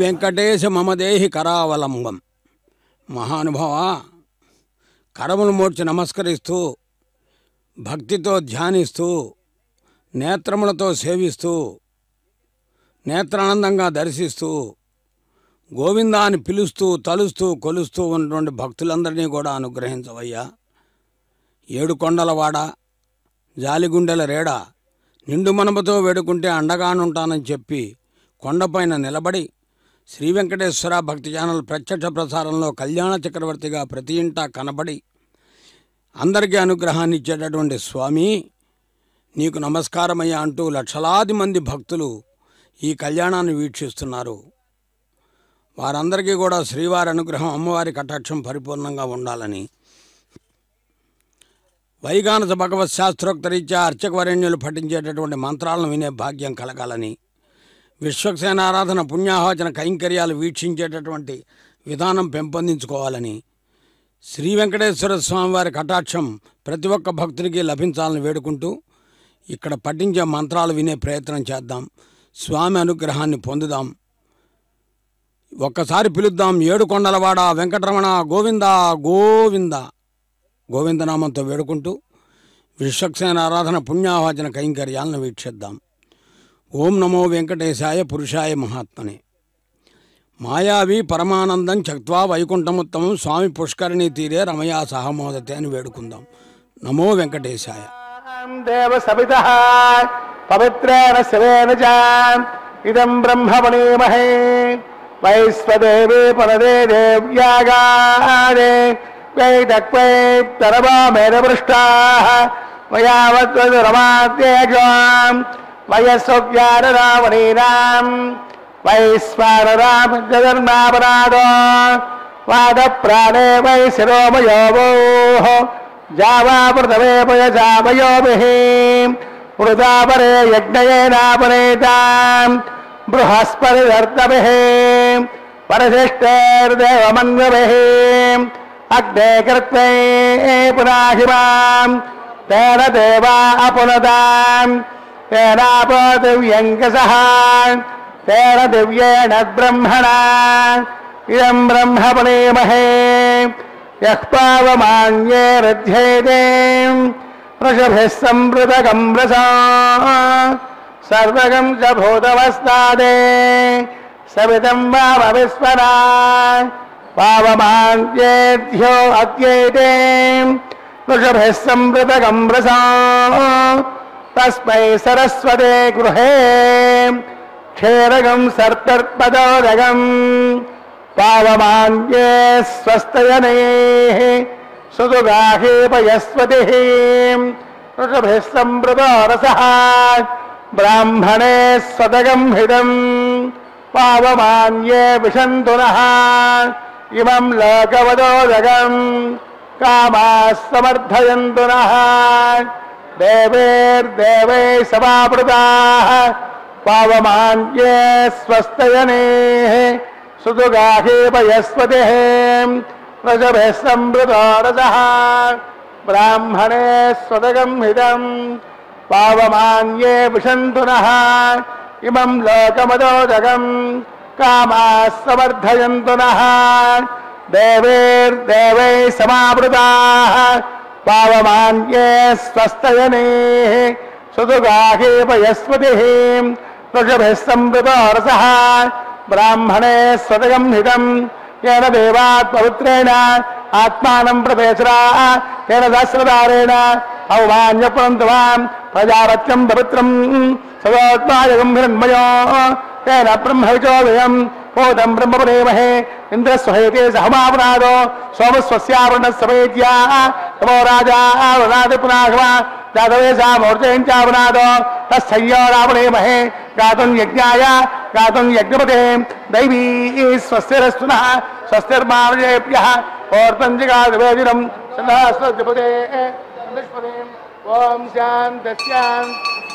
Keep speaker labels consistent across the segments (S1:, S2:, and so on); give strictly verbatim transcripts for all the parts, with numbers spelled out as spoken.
S1: వెంకటేశ మమదేహి కరావలంబం. మహానుభావ, కరములు మోడ్చి నమస్కరిస్తూ భక్తితో ధ్యానిస్తూ నేత్రములతో సేవిస్తూ నేత్రానందంగా దర్శిస్తూ గోవిందాన్ని పిలుస్తూ తలుస్తూ కొలుస్తూ ఉన్నటువంటి భక్తులందరినీ కూడా అనుగ్రహించవయ్యా. ఏడు కొండలవాడ, జాలిగుండెల రేడ, నిండు మనముతో వేడుకుంటే అండగానుంటానని చెప్పి కొండపైన నిలబడి శ్రీ వెంకటేశ్వర భక్తి ఛానల్ ప్రత్యక్ష ప్రసారంలో కళ్యాణ చక్రవర్తిగా ప్రతి ఇంటా కనబడి అందరికీ అనుగ్రహాన్ని ఇచ్చేటటువంటి స్వామి నీకు నమస్కారమయ్యా అంటూ లక్షలాది మంది భక్తులు ఈ కళ్యాణాన్ని వీక్షిస్తున్నారు. వారందరికీ కూడా శ్రీవారి అనుగ్రహం, అమ్మవారి కటాక్షం పరిపూర్ణంగా ఉండాలని, వైగానస భగవత్ శాస్త్రోక్తరీత్యా అర్చకవరేణ్యులు పఠించేటటువంటి మంత్రాలను వినే భాగ్యం కలగాలని, విశ్వక్సేనారాధన పుణ్యాహవచన కైంకర్యాలు వీక్షించేటటువంటి విధానం పెంపొందించుకోవాలని, శ్రీ వెంకటేశ్వర స్వామివారి కటాక్షం ప్రతి ఒక్క భక్తుడికి లభించాలని వేడుకుంటూ ఇక్కడ పఠించే మంత్రాలు వినే ప్రయత్నం చేద్దాం. స్వామి అనుగ్రహాన్ని పొందుదాం. ఒక్కసారి పిలుద్దాం. ఏడు కొండలవాడ వెంకటరమణ గోవింద గోవింద గోవిందనామంతో వేడుకుంటూ విశ్వక్సేన ఆరాధన పుణ్యాహవచన కైంకర్యాలను వీక్షిద్దాం. ఓం నమో వెంకటేశాయ పురుషాయ మహాత్మనే. మాయావి పరమానందం చక్వా వైకుంఠముత్తమం స్వామి పుష్కరిణీ తీరే రమయా సహమోదతే అని వేడుకుందాం. నమో వెంకటేశాయ.
S2: దేవ సవితః పవిత్రేణ శివేన చ ఇదం బ్రహ్మణీమహే వైశ్వదేవే పరదే దేవ్యాగాదే వైదక్వై తరవామేరవృష్టాః మయావద్వరమాద్యేజాం వయస్సుజ్ఞానరావణీనాం వైశ్వానరామ జగన్మాపరాధో వాద ప్రాణే వై శిరోమయోవోః జావాపృతమే పయజావయోభిః వృదాపరే యజ్ఞయేనాపరేతాం బృహస్పతిర్దర్తభిః పరశిష్టైర్దేవమన్వభిః అగ్నే కృత్వై పునాహిమాం తేన దేవా అపునతాం తేనాపృథివ్యంకసః తేన దివ్యేణ బ్రహ్మణా ఇదం బ్రహ్మణీమహే యః పావమాన్యే రథ్యేతే వృషభిः సంవృతకం రసా సర్వగం చ భూతవస్తాదే సవితం వామ విస్మరా పావమాన్యేధ్యో అద్యైతే వృషభిः సంవృతకం రసా తస్మై సరస్వతే గృహే క్షీరగం సర్పర్పదోదగం పావమాన్యే స్వస్తయనేః సుదుగాహే పయస్వతిః వృషభిः సంవృతో రసః బ్రాహ్మణే స్వదగం హితం పావమాన్యే విశन्तు నః ఇమం లోకవదోదగం కామాः సమర్థయంతు నః దేవైర్దేవైः సమావృతాః పావమాన్యే స్వస్తయనేః సుదుగాహే పయస్వతిః వృషభిः సంవృతో రసః బ్రాహ్మణే స్వదగం హితం పావమాన్యే విశन्तు నః ఇమం లోకమదోదగం కామాः సమర్థయంతు నః దేవైర్దేవైः సమావృతాః పావమాన్యే స్వస్తయనేః సుదుగాహే పయస్వతిః వృషభిः సంవృతో రసః బ్రాహ్మణే స్వదగం హితం येन देवात् पवित्रेण आत्मानं प्रपेशरा तेन सहस्रधारेण अवमान्यपुरन्तवान् प्रजापत्यं पवित्रं सदोत्मायगं हिरण्मयो तेन ब्रह्मविचोदयं भूतं ब्रह्मपदेमहे इन्द्रस्वहेते सहमापनादो सोमस्वस्यावृणस्समेत्या तमो राजा वृणादिपुनाघवा जातवेशा मूर्तेञ्चावनादो तस्संयो रावणेमहे गातुं यज्ञाय गातुं यज्ञपते दैवी स्वस्तिरस्तु नः स्वस्तिर्मार्जेभ्यः ओर्पञ्जिकादिवेदिनं सन्नास्वद्यपते ॐ शान्तिस्यान्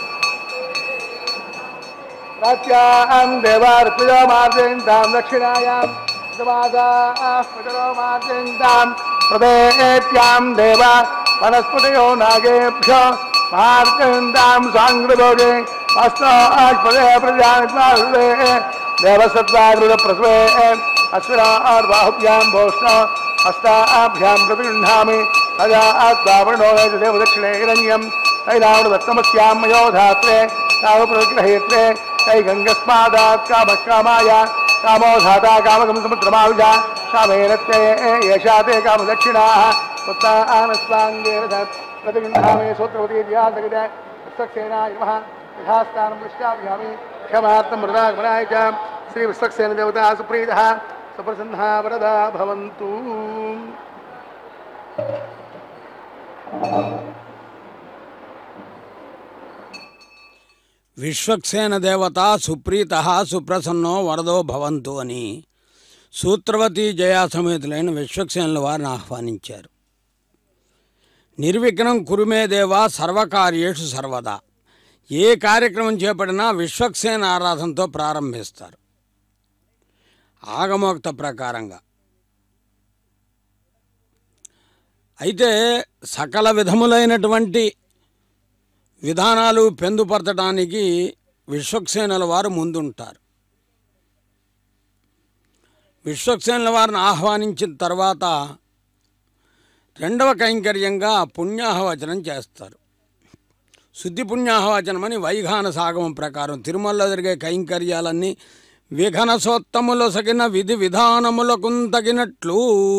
S2: प्राच्यां देवार्पयो मार्जयन्तां दक्षिणायां समासाः पितरो मार्जयन्तां प्रदेत्यां देवा वनस्पतयो नागेभ्यो मार्जयन्तां साङ्गृभोगे अस्तु आस्पदे प्रजानित्वासुदे देवसत्वाग्रप्रसवे अश्विनार्बाहुभ्यां भोष्ण हस्ताभ्यां प्रतिगृह्णामि तया आत्मावरणो देवदक्षिणे हिरण्यं तैरावणदत्तमस्यां मयो धात्रे कामप्रतिग्रहेत्रे तै गङ्गस्मादात् कामकामाय कामो धाता कामकं समुद्रमाविजा कामेरत्ते येषा ते कामदक्षिणाः पुत्रानस्वाङ्गेन प्रतिगृह्णामि सूत्रवती ध्यासगते विश्वक्सेनाय नमः यथास्थानं दृष्टाभ्यामि क्षमार्थं मृदागमनाय च श्रीविश्वक्सेन देवता सुप्रीतः सुप्रसन्नः वरदा भवन्तु।
S1: విశ్వక్సేన దేవత సుప్రీత సుప్రసన్నో వరదో భవంతు అని సూత్రవతి జయా సమేతులైన విశ్వక్సేనుల వారిని ఆహ్వానించారు. నిర్విఘ్నం కురుమే దేవా సర్వకార్యేషు సర్వదా. ఏ కార్యక్రమం చేపట్టినా విశ్వక్సేన ఆరాధనతో ప్రారంభిస్తారు. ఆగమోక్త ప్రకారంగా అయితే సకల విధములైనటువంటి విధానాలు పెందుపరచడానికి విశ్వక్సేనుల వారు ముందుంటారు. విశ్వక్సేనుల వారిని ఆహ్వానించిన తర్వాత రెండవ కైంకర్యంగా పుణ్యాహవచనం చేస్తారు. శుద్ధి పుణ్యాహవచనం అని వైఖాన సాగమం ప్రకారం తిరుమలలో జరిగే కైంకర్యాలన్నీ విఘనసోత్తములో సగిన విధి విధానములకు తగినట్లు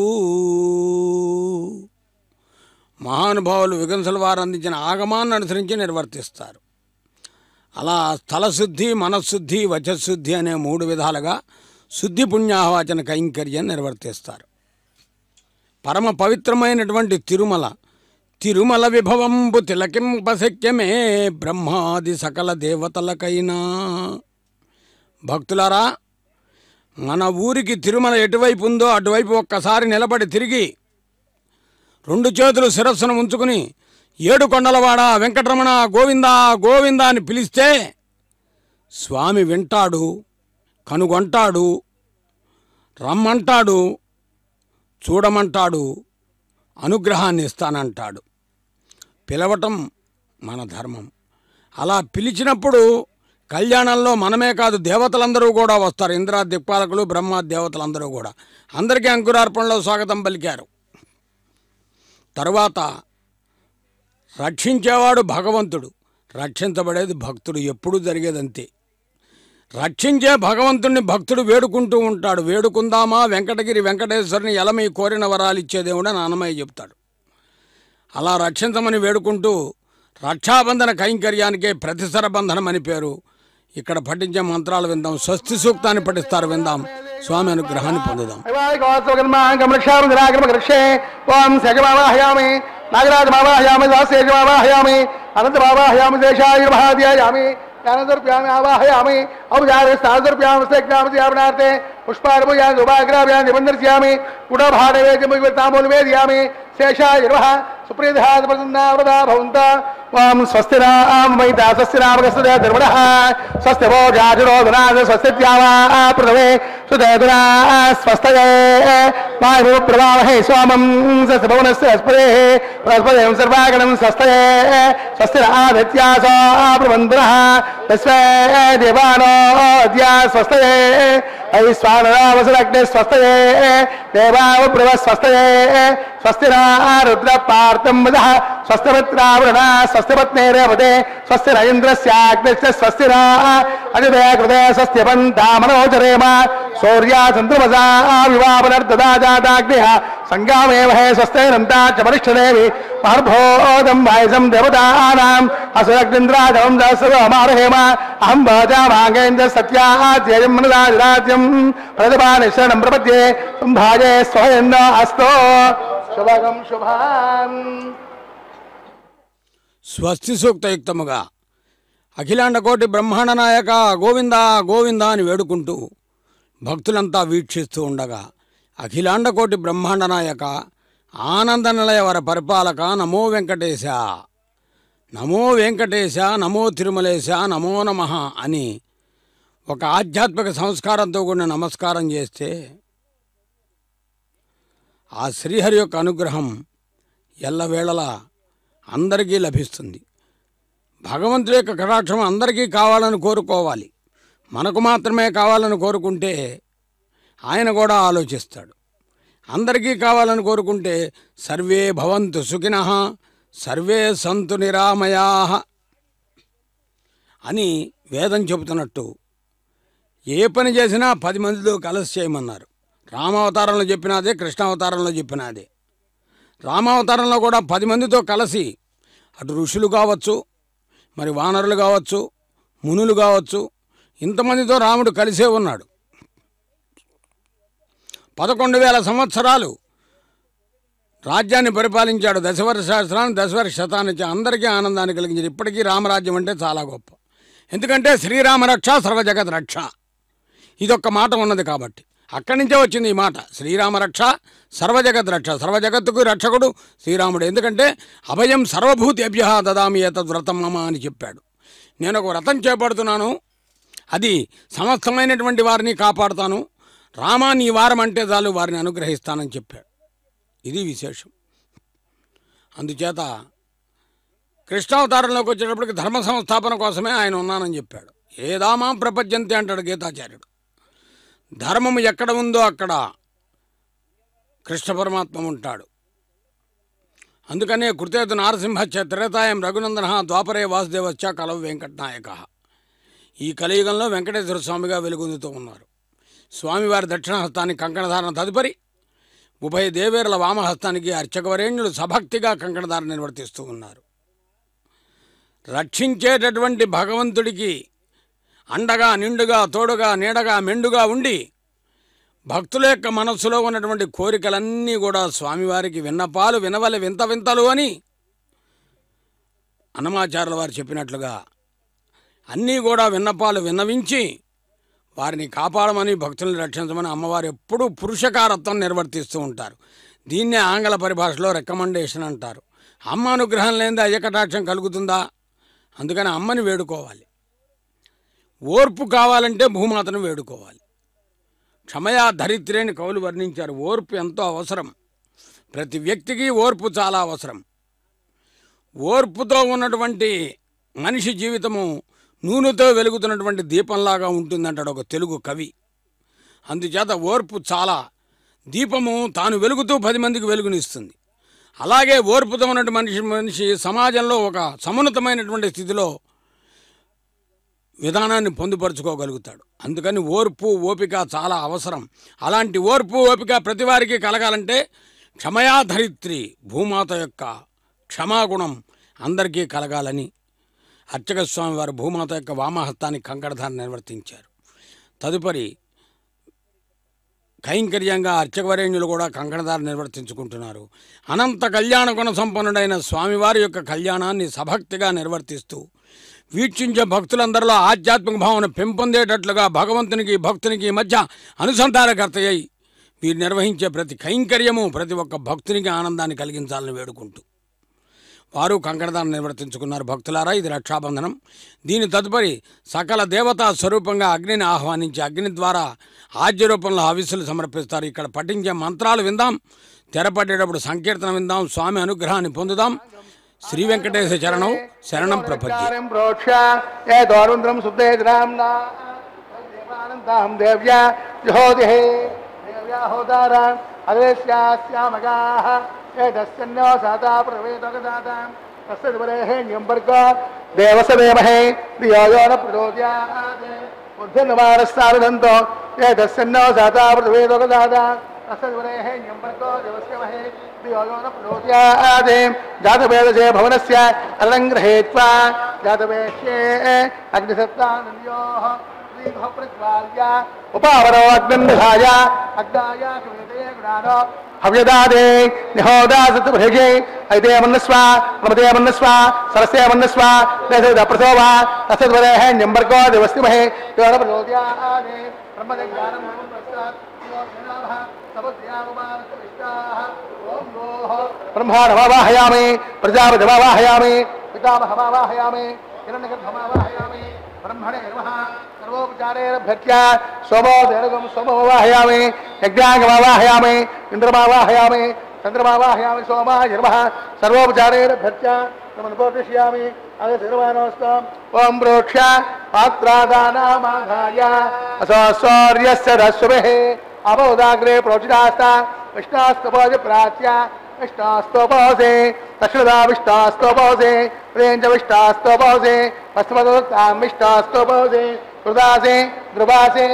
S1: మహానుభావులు విఘనసుల వారు అందించిన ఆగమాన్ని అనుసరించి నిర్వర్తిస్తారు. అలా స్థలశుద్ధి, మనశుద్ధి, వచశుద్ధి అనే మూడు విధాలుగా శుద్ధి పుణ్యాహవాచన కైంకర్యం నిర్వర్తిస్తారు. పరమ పవిత్రమైనటువంటి తిరుమల తిరుమల విభవంబు తిలకింపశక్యమే బ్రహ్మాది సకల దేవతలకైనా. భక్తులారా, మన ఊరికి తిరుమల ఎటువైపు ఉందో అటువైపు ఒక్కసారి నిలబడి తిరిగి రెండు చేతులు శిరస్సును ఉంచుకుని ఏడు కొండలవాడ వెంకటరమణ గోవిందా గోవిందా అని పిలిస్తే స్వామి వింటాడు, కనుగొంటాడు, రమ్మంటాడు, చూడమంటాడు, అనుగ్రహాన్ని ఇస్తానంటాడు. పిలవటం మన ధర్మం. అలా పిలిచినప్పుడు కళ్యాణంలో మనమే కాదు దేవతలందరూ కూడా వస్తారు. ఇంద్ర దిక్పాలకులు, బ్రహ్మ దేవతలందరూ కూడా అందరికీ అంకురార్పణలో స్వాగతం పలికారు. తరువాత రక్షించేవాడు భగవంతుడు, రక్షించబడేది భక్తుడు. ఎప్పుడూ జరిగేదంతే. రక్షించే భగవంతుడిని భక్తుడు వేడుకుంటూ ఉంటాడు. వేడుకుందామా వెంకటగిరి వెంకటేశ్వరుని ఎలమీ కోరిన వరాలు ఇచ్చేదేవుడు అని అన్నమయ్య చెప్తాడు. అలా రక్షించమని వేడుకుంటూ రక్షాబంధన కైంకర్యానికే ప్రతిసర బంధనం అని పేరు. ఇక్కడ పఠించే మంత్రాలు విందాం. స్వస్తి సూక్తాన్ని పఠిస్తారు, విందాం. స్వామి అనుగ్రహాన్ని పొందుదాం.
S2: ज्ञानदर्प्यामि आवाहयामि औजारे स्थानदर्प्यामि ज्ञापनार्थे पुष्पार्पया दुभाग्राभ्यां निबन्धस्यामि गुडभाडवेद्यमुतामूलवेदयामि शेषाय नमः सुप्रीतः प्रसन्नावृता भवन्तः वां स्वस्तिरामयिता स्वस्तिरामकस्तुते धर्मणः स्वस्ति वो जाजुरो धनाद स्वस्तित्यावा प्रथमे सुदेधुना स्वस्तये वायुप्रवाहे स्वामं स्वस्तिभवनस्य अस्पदेः बृहस्पतिं सर्वागणं स्वस्तये स्वस्तिरादित्यासो प्रबन्धनः तस्मै देवानो अद्या स्वस्तये ऐश्वानरावसुरग्ने स्वस्तये देवावप्रभ स्वस्तये स्वस्तिरा रुद्र पार्थं वदः स्वस्तिमित्रावृणा स्वस्तिपत्नेरेवते स्वस्तिर इन्द्रस्याग्निश्च स्वस्तिरा अजदे कृते स्वस्त्यपन्तामनोचरेम सूर्या चन्द्रमसा विवापनर्ददा जाताग्निः संगामेव हे स्वस्तेरन्ता च वरिष्ठदेवी महर्भोदं वायसं देवतानाम् असुरग्निन्द्राजं दशमारहेम अहं वाचामागेन्द्र सत्याद्ययं मनदाज्राज्यं प्रतिभानिशरणं प्रपद्ये संभाजे स्वयन्न अस्तो శుభగం శుభాన్.
S1: స్వస్తి సూక్తయుక్తముగా అఖిలాండ కోటి బ్రహ్మాండ నాయక గోవిందా గోవిందా అని వేడుకుంటూ భక్తులంతా వీక్షిస్తూ ఉండగా, అఖిలాండ కోటి బ్రహ్మాండ నాయక ఆనంద నిలయ వర పరిపాలక నమో వెంకటేశ, నమో వెంకటేశ, నమో తిరుమలేశ, నమో నమః అని ఒక ఆధ్యాత్మిక సంస్కారంతో కూడిన నమస్కారం చేస్తే ఆ శ్రీహరి యొక్క అనుగ్రహం ఎల్లవేళలా అందరికీ లభిస్తుంది. భగవంతుడి యొక్క కటాక్షం అందరికీ కావాలని కోరుకోవాలి. మనకు మాత్రమే కావాలని కోరుకుంటే ఆయన కూడా ఆలోచిస్తాడు. అందరికీ కావాలని కోరుకుంటే సర్వే భవంతు సుఖినః సర్వే సంతు నిరామయాః అని వేదం చెబుతున్నట్టు ఏ పని చేసినా పది మందితో కలిసి చేయమన్నారు. రామావతారంలో చెప్పినదే, కృష్ణావతారంలో చెప్పినదే. రామావతారంలో కూడా పది మందితో కలిసి, అటు ఋషులు కావచ్చు, మరి వానరులు కావచ్చు, మునులు కావచ్చు, ఇంతమందితో రాముడు కలిసే ఉన్నాడు. పదకొండు వేల సంవత్సరాలు రాజ్యాన్ని పరిపాలించాడు. దశవర్ష శాస్త్రాన్ని దశవర్ష శతాన్ని అందరికీ ఆనందాన్ని కలిగించాడు. ఇప్పటికీ రామరాజ్యం అంటే చాలా గొప్ప. ఎందుకంటే శ్రీరామ రక్ష సర్వజగత్ రక్ష ఇదొక్క మాట ఉన్నది కాబట్టి అక్కడి నుంచే వచ్చింది ఈ మాట. శ్రీరామ రక్ష సర్వజగత్ రక్ష, సర్వజగత్తుకు రక్షకుడు శ్రీరాముడు. ఎందుకంటే అభయం సర్వభూతేభ్య దదామి ఏతద్ వ్రతం మమ అని చెప్పాడు. నేను ఒక వ్రతం చేపడుతున్నాను, అది సమస్తమైనటువంటి వారిని కాపాడుతాను, రామా నీ వారం అంటే చాలు వారిని అనుగ్రహిస్తానని చెప్పాడు. ఇది విశేషం. అందుచేత కృష్ణావతారంలోకి వచ్చేటప్పటికి ధర్మ సంస్థాపన కోసమే ఆయన ఉన్నానని చెప్పాడు. ఏదామా ప్రపంచంతే అంటాడు గీతాచార్యుడు. ధర్మము ఎక్కడ ఉందో అక్కడ కృష్ణ పరమాత్మ ఉంటాడు. అందుకనే కృతేతు నారసింహచ్చ త్రేతాయం రఘునందన ద్వాపరే వాసుదేవశ్చ కలవు వెంకటనాయక. ఈ కలియుగంలో వెంకటేశ్వర స్వామిగా వెలుగొందుతూ ఉన్నారు. స్వామివారి దక్షిణహస్తానికి కంకణధారణ తదుపరి ఉభయ దేవేరుల వామహస్తానికి అర్చకవరేణ్యులు సభక్తిగా కంకణధారణ నిర్వర్తిస్తూ ఉన్నారు. రక్షించేటటువంటి భగవంతుడికి అండగా నిండుగా తోడుగా నీడగా మెండుగా ఉండి భక్తుల యొక్క మనస్సులో ఉన్నటువంటి కోరికలన్నీ కూడా స్వామివారికి విన్నపాలు వినవలె వింత వింతలు అని అన్నమాచార్యుల వారు చెప్పినట్లుగా అన్నీ కూడా విన్నపాలు విన్నవించి వారిని కాపాడమని భక్తులను రక్షించమని అమ్మవారు ఎప్పుడూ పురుషకారత్వం నిర్వర్తిస్తూ ఉంటారు. దీన్నే ఆంగ్ల పరిభాషలో రికమెండేషన్ అంటారు. అమ్మ అనుగ్రహం లేనిదే అయ్యకటాక్షం కలుగుతుందా? అందుకని అమ్మని వేడుకోవాలి. ఓర్పు కావాలంటే భూమాతను వేడుకోవాలి. క్షమయా ధరిత్రి అని కవులు వర్ణించారు. ఓర్పు ఎంతో అవసరం. ప్రతి వ్యక్తికి ఓర్పు చాలా అవసరం. ఓర్పుతో ఉన్నటువంటి మనిషి జీవితము నూనెతో వెలుగుతున్నటువంటి దీపంలాగా ఉంటుందంటాడు ఒక తెలుగు కవి. అందుచేత ఓర్పు చాలా. దీపము తాను వెలుగుతూ పది మందికి వెలుగునిస్తుంది. అలాగే ఓర్పుతో ఉన్నటువంటి మనిషి మనిషి సమాజంలో ఒక సమున్నతమైనటువంటి స్థితిలో విధానాన్ని పొందుపరుచుకోగలుగుతాడు. అందుకని ఓర్పు ఓపిక చాలా అవసరం. అలాంటి ఓర్పు ఓపిక ప్రతి వారికి కలగాలంటే క్షమయా ధరిత్రి భూమాత యొక్క క్షమాగుణం అందరికీ కలగాలని అర్చక స్వామి వారు భూమాత యొక్క వామహస్తాన్ని కంకణధారణ నిర్వర్తించారు. తదుపరి కైంకర్యంగా అర్చకవరేణ్యులు కూడా కంకణధారణ నిర్వర్తించుకుంటున్నారు. అనంత కళ్యాణ గుణ సంపన్నుడైన స్వామివారి యొక్క కళ్యాణాన్ని సభక్తిగా నిర్వర్తిస్తూ వీక్షించే భక్తులందరిలో ఆధ్యాత్మిక భావన పెంపొందేటట్లుగా భగవంతునికి భక్తునికి మధ్య అనుసంధానకర్తయ్యి వీరు నిర్వహించే ప్రతి కైంకర్యము ప్రతి ఒక్క భక్తునికి ఆనందాన్ని కలిగించాలని వేడుకుంటూ వారు కంకణదానం నిర్వర్తించుకున్నారు. భక్తులారా, ఇది రక్షాబంధనం. దీని తదుపరి సకల దేవతా స్వరూపంగా అగ్నిని ఆహ్వానించి అగ్ని ద్వారా ఆద్య రూపంలో హవిస్సులు సమర్పిస్తారు. ఇక్కడ పఠించే మంత్రాలు విందాం, తెరపడేటప్పుడు సంకీర్తన విందాం, స్వామి అనుగ్రహాన్ని పొందుదాం. శ్రీ వెంకటేశ చరణం శరణం ప్రపంచం.
S2: దేవసదేమహే దియోన ప్రచోదయాత్ బుద్ధిర్నమానస్తారుదంతో ఏతస్సన్నో సాతా ప్రవేదోగదాదా అసద్వరేహే న్యంబర్గో దేవస్యమహే దియోన ప్రచోదయాత్ జాతవేదసే భవనస్య అలంగ్రహేత్వా జాతవేష్యే అగ్నిసత్తానన్యోః ఉపావరో అగ్నిధాయ అగ్నాయ కృతే గుణానో హవ్యదాదే నిహోదాసతు భృగే ఐదే మన్నస్వ నమదే మన్నస్వ సరసే మన్నస్వ దేశ ప్రసోవా తసద్వరేహ న్యంబర్గో దేవస్తిమహే యోన ప్రచోదయాదే బ్రహ్మదే జ్ఞానం ప్రసాద్ యోనః సబద్యావమానత విష్టాః ఓం గోః బ్రహ్మాణమావాహయామి ప్రజాపతిమావాహయామి పితామహమావాహయామి హిరణ్యగర్భమావాహయామి బ్రహ్మణే నమః సర్వోపచారేభ్యర్చ్య సోమో దేనుగం సోమమావాహయామి యజ్ఞాంగమావాహయామి ఇంద్రమావాహయామి చంద్రమావాహయామి సోమాయ నమః సర్వోపచారేభ్యర్చ్య ब्रह्मणपोषयामि अथ सर्वानोस्तां ओम प्रोक्ष पात्रादानामाघाय असौर्यस्य रश्वेः अवोदाग्रे प्रोचितास्ता विष्णास्तपोज प्राच्य विष्णास्तोपोसे दक्षिणदा विष्णास्तोपोसे प्रेंच विष्णास्तोपोसे पश्चिमदोत्तां विष्णास्तोपोसे कृदासे ध्रुवासे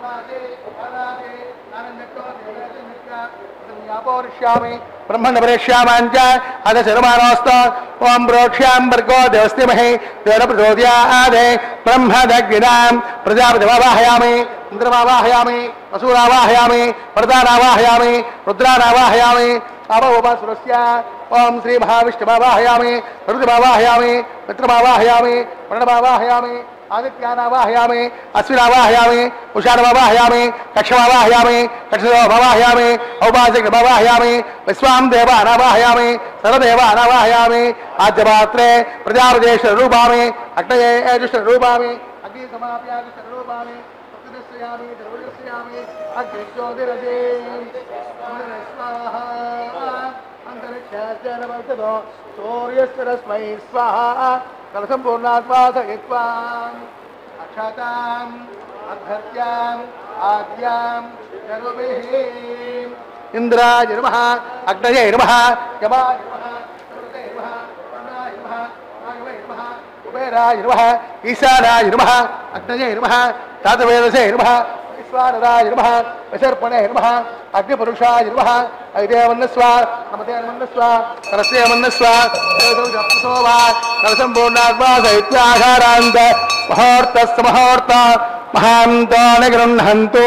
S2: पौरुष्यामि ब्रह्मण परेष्यामांच अथ शर्मानोस्त ओम प्रोक्ष्यां भर्गो देवस्तिमहे तेन प्रचोदयादे ब्रह्मदग्निनां प्रजापतिमावाहयामि इंद्रमावाहयामि वसूरावाहयामि वरदानावाहयामि रुद्रानावाहयामि अवोपसुरस्य ओम श्री महाविष्णुमावाहयामि रुद्रमावाहयामि मित्रमावाहयामि वर्णमावाहयामि आदित्यानावाहयामि अश्विनावाहयामि उषाणमावाहयामि कक्षमावाहयामि कक्षमावाहयामि औपासिकमावाहयामि विश्वां देवानावाहयामि सर्वदेवानावाहयामि आद्यमात्रे प्रजापतिरूपामि अग्नये एजुष्टरूपामि अग्निसमाप्याजुष्टरूपामि सप्तदस्यामि द्रवदस्यामि अग्निज्योतिरसे स्वाहा अंतरिक्षस्य नमस्ततो सूर्यस्य रश्मै स्वाहा कलसंपूर्णात्मा सहित्वाम् अक्षताम् अभ्यर्त्याम् आद्याम् जरुभिः इंद्राय नमः अग्नये नमः यमाय नमः सर्वते नमः वर्णाय नमः वायवे नमः कुबेराय नमः ईशानाय नमः अग्नये नमः तातवेदसे नमः विश्वानराय नमः विसर्पणे नमः अग्निपुरुषाय नमः ऐदेवन्नस्वा नमते नमन्नस्वा करस्य नमन्नस्वा जपसोवा कलसंपूर्णात्मा सहित्याघारान्त मुहूर्तस्य मुहूर्त महान्तो निगृह्णन्तु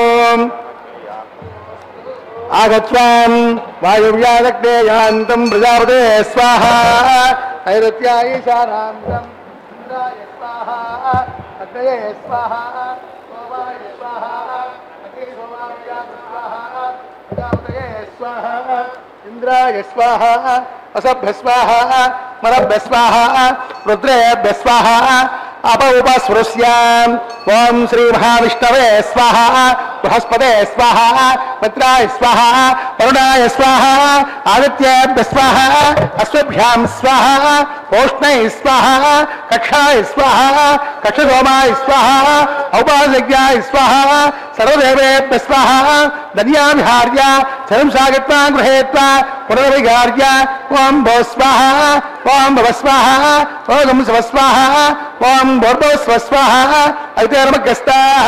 S2: आगत्वां वायुव्यादग्ने यान्तं प्रजापते स्वाहा नैऋत्या ईशानान्तं इन्द्राय स्वाहा अग्नये स्वाहा सोमाय स्वाहा अग्निसोमाय स्वाहा प्रजापतये स्वाहा इंद्राय स्वाहा असभ्य स्वाहा मरभ्य स्वाहा रुद्रेभ्य स्वाहा अपउपस्पृश्याम् ओम श्री महाविष्णवे स्वाहा बृहस्पते स्वाहा मित्राय स्वाहा वरुणाय स्वाहा आदित्येभ्य स्वाहा अश्वभ्यां स्वाहा ओष्णै स्वाहा कक्षाय स्वाहा कक्षसोमाय स्वाहा औपासिक्याय स्वाहा सर्वदेवेभ्य स्वाहा धन्याविहार्य शरं सागत्वा गृहेत्वा पुनर्विहार्य ओम भो स्वाहा ओम भव स्वाहा ओम स्व स्वाहा ओम भूर्भुवः स्वाहा ऐते नमस्ताः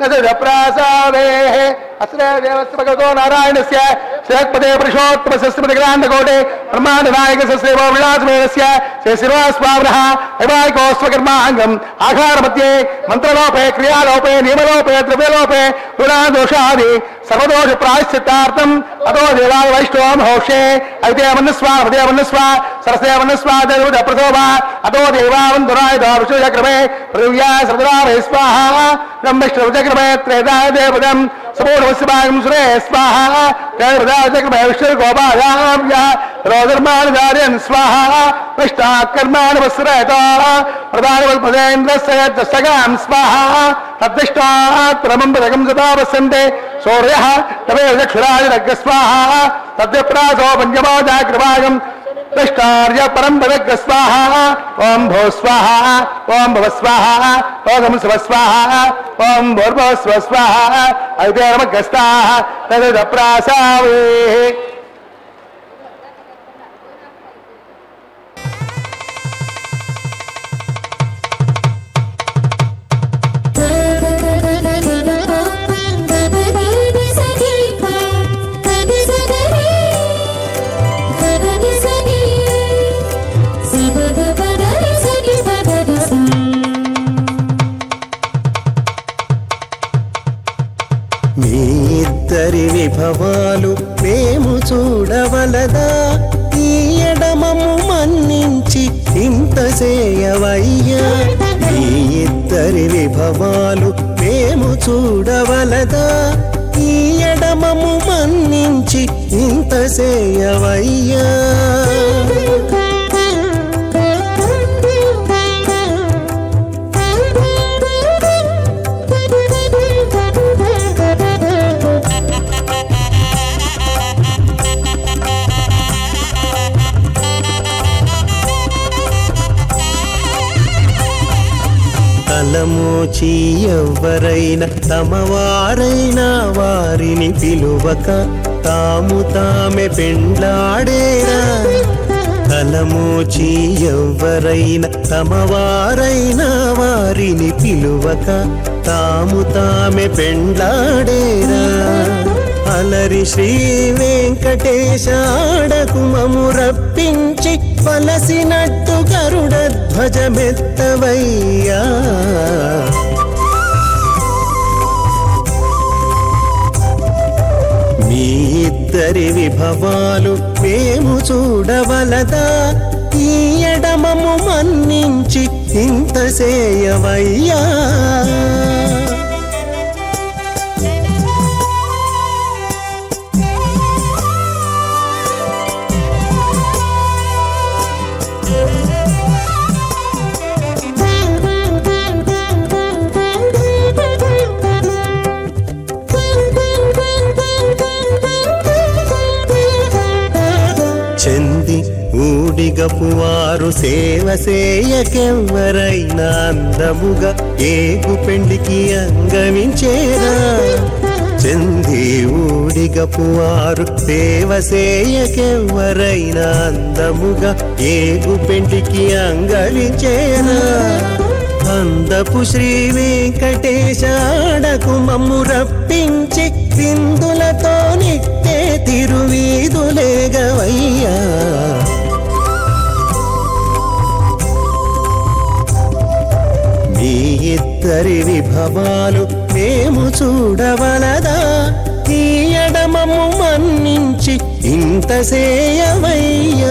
S2: तदप्रासावेः अस्रे देवस्य भगवतो नारायणस्य श्रीपदे पुरुषोत्तमस्य श्रीमद्ग्रान्थकोटे ब्रह्माण्डनायकस्य श्रीवो विलासमेनस्य श्री श्रीनिवासस्वामिनः वैवाहिकोस्वकर्माङ्गम् आहारमध्ये मन्त्रलोपे क्रियालोपे नियमलोपे द्रव्यलोपे गुणादोषादि सर्वदोष प्रायश्चित्तार्थम् अतो देवाय वैष्णवं होषे ऐते मन्नस्वा हृदय मन्नस्वा सरसे मन्नस्वा देवद प्रसोभा अतो देवावन् दुराय दाविषुचक्रमे पृथिव्या सर्वदावे स्वाहा ब्रह्मविष्णुचक्रमे त्रेधाय देवदम् सपूर्णवस्यभागं सुरे स्वाहा जयप्रदाचक्रमे विष्णुर्गोपायाम्या रोधर्माणिधार्यन् स्वाहा विष्टाकर्माणवस्रयता प्रधानवल्पदेन्द्रस्य दशगां स्वाहा तद्दिष्टात्रमं पदकं सदा वसन्ते सूर्यः तमेव चक्षुरादिरग् स्वाहा तद्यप्रासो पञ्चमाजाग्रभागम् दृष्टार्य परं पदग् स्वाहा ओम भो स्वाहा ओम भव स्वाहा ओम स्व स्वाहा ओम भूर्भुवः स्व स्वाहा ऐते नमस्ताः तदप्रासावेः
S3: విభవాలు మేము చూడవలదా ఈ ఎడమము మన్నించి ఇంత చేయవయ్యా ఈ ఇద్దరి విభవాలు మేము చూడవలదా ఈ ఎడమము మన్నించి ఇంత చేయవయ్యా తలమోచి ఎవ్వరైనా తమవారైనా వారిని పిలువక తాము తామే పెండ్లాడేరా. తలమోచి ఎవ్వరైనా తమవారైనా వారిని పిలువక తాము తామే పెండ్లాడేరా. అలరి శ్రీ వెంకటేశ ఆడకు మము రప్పించి పలసినట్టు గరుడ ధ్వజమెత్తవయ్యా. మీ ఇద్దరి విభవాలు మేము చూడవలదా, ఈ ఎడమము మన్నించి ఇంత సేయవయ్యా. చెంది ఊడిగపువారు సేవ సేయకెవ్వరైనా అందముగా ఏగు పెండికి అంగమించేరా. చెంది ఊడిగపువారు సేవ సేయకెవ్వరైనా అందముగా ఏగు పెండికి అంగలించేరా. అందపు శ్రీ వెంకటేశ ఆడకు మమ్ము రప్పించి విందులతో నిట్టే తిరువీధులేగవయ్యా. మీ ఇద్దరి విభవాలు మేము చూడవలదా, ఈ ఎడమము మన్నించి ఇంత సేయవయ్యా.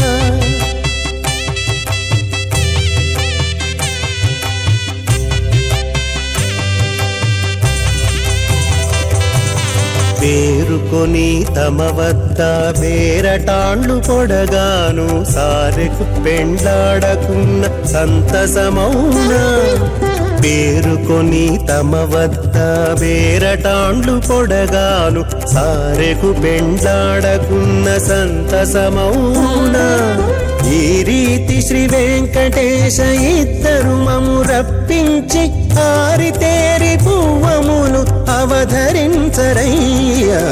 S3: పేరుకొని తమ వద్ద బేరటాండ్లు పొడగాను సారెకు పెండ్లాడకున్న సంతసమౌనా. పేరుకొని తమ వద్ద బేరటాండ్లు పొడగాను సారెకు పెండ్లాడకున్న సంతసమౌనా. ఈ రీతి శ్రీ వెంకటేశ ఇద్దరు మము రప్పించి ఆరితేరి పువ్వములు అవధరించరయ్యా.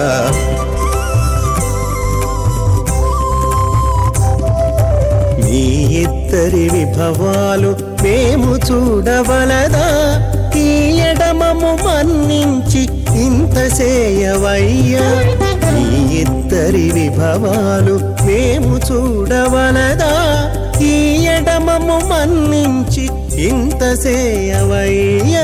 S3: మీ ఇద్దరి విభవాలు మేము చూడవలదా, ఈ ఎడమము మన్నించి ఇంత సేయవయ్యా. మీ ఇద్దరి విభవాలు మేము చూడవలదా, ఈ ఎడమము మన్నించి ఇంత సేయవయ్యా.